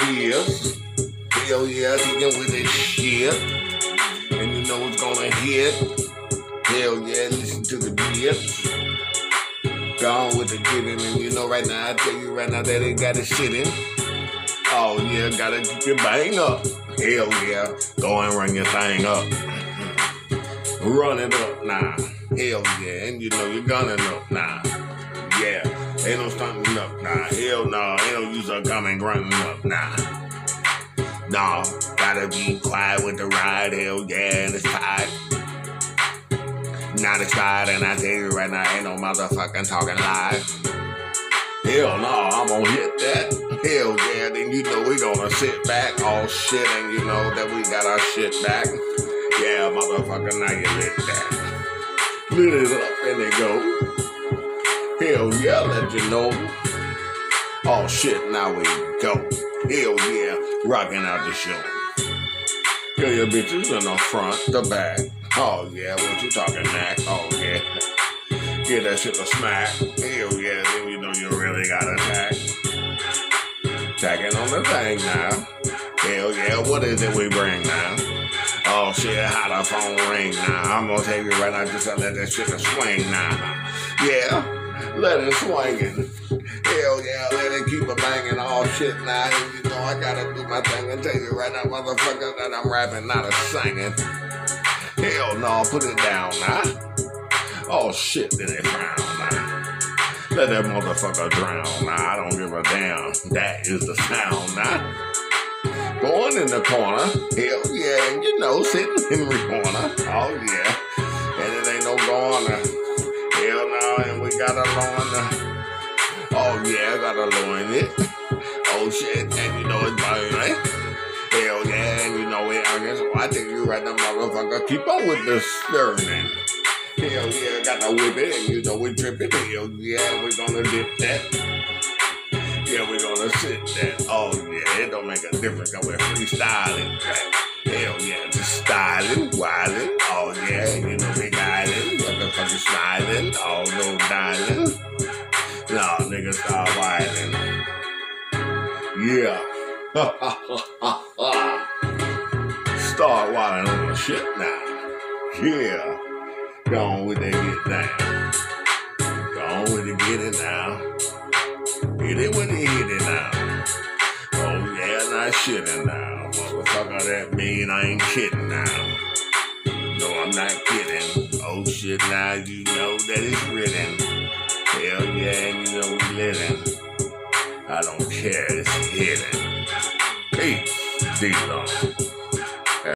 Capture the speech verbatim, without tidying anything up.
ears. Hell yeah, kicking with this shit. And you know it's gonna hit. Hell yeah, listen to the beats. Gone with the giving, and you know right now, I tell you right now that it got it shitting. Oh yeah, gotta keep your bang up. Hell yeah, go and run your thing up. Run it up now. Hell yeah, and you know you're gunning up now. Yeah, ain't no stunting up now. Hell no, ain't no use of coming grunting up now. No, gotta be quiet with the ride. Hell yeah, and it's tight. Not expired, and I tell you right now, ain't no motherfucking talking live. Hell no, I'm gonna hit that. Hell yeah, then you know we gonna sit back, all shit, and you know that we got our shit back. Yeah, motherfucker, now you lit that. Lit it up, and it go. Hell yeah, let you know. Oh shit, now we go. Hell yeah, rocking out the show. Yeah, your bitches in the front, the back. Oh yeah, what you talking, Mac? Oh yeah. Get that shit to smack. Hell yeah, then you know you really got attack. Tacking on the thing now. Hell yeah, what is it we bring now? Oh shit, how the phone ring now. I'm gonna tell you right now, just to let that shit to swing now. Yeah, let it swingin'. Hell yeah, let it keep a banging all shit now. And you know I gotta do my thing and tell you right now, motherfucker, that I'm rapping, not a singing. Hell no, put it down now. Oh shit, then it frown now. Let that motherfucker drown now. I don't give a damn. That is the sound now. Going in the corner. Hell yeah, and you know, sitting in the corner. Oh yeah. And it ain't no goner. Hell no, and we got a loin. Oh yeah, I got a loin it. Oh shit, and you know it's burning. Hell yeah, and you know it onion. So I tell you right now, motherfucker, keep on with the stirring. Hell yeah, got to whip it, and you know we trip it. Hell yeah, we're gonna dip that. Yeah, we're gonna sit that. Oh yeah, it don't make a difference cause we're freestyling. Hell yeah, just styling, wilding. Oh yeah, you know we guiding. Motherfucker smiling. Oh no dialing. No, niggas start wilding. Yeah. Start wilding on the shit now. Yeah. Go on with that get down. Go on with it, get it now. Hit it when you hit it now. Oh yeah, not shitting now. Motherfucker, that mean I ain't kidding now. No, I'm not kidding. Oh shit, now you know that it's written. Hell yeah, and you know we living. I don't care, it's hidden. Peace, D-Long.